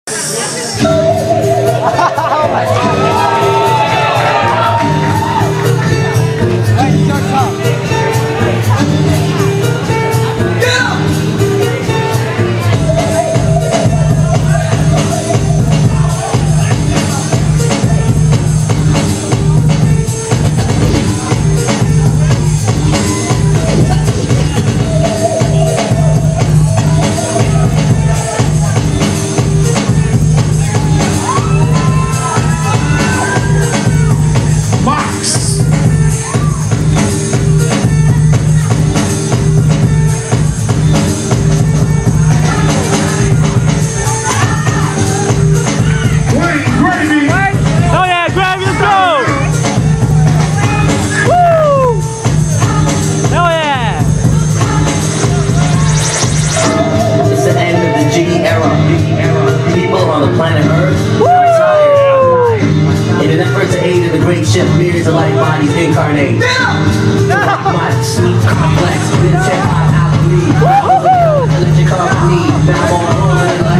Beers are like bodies incarnate. Much complex, then check out alchemy. Electric company. Now I'm on rolling like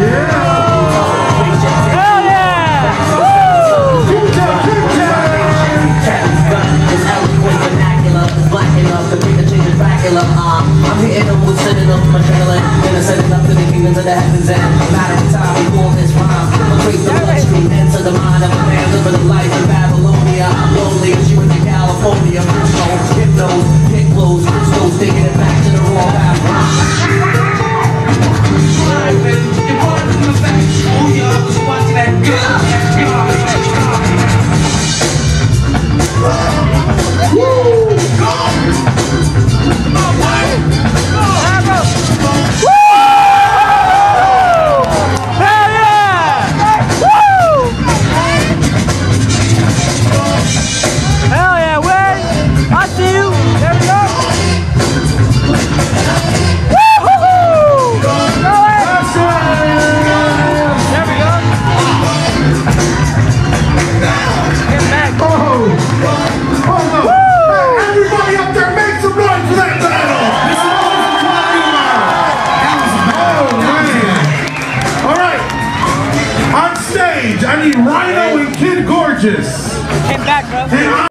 hell yeah! It's eloquent vernacular. It's black enough to bring the change of Dracula. I'm hitting them with sending them from adrenaline. Then I'm sending up to the kingdoms of the heavens and matter of time before this rhyme. Equate the bloodstream into the mind of a man living a life in Babylonia. Lonely as you in California. Hypnos, kick blows, crystals, taking it back to the raw path. I need Rhino and Kid Gorgeous. Came back, bro.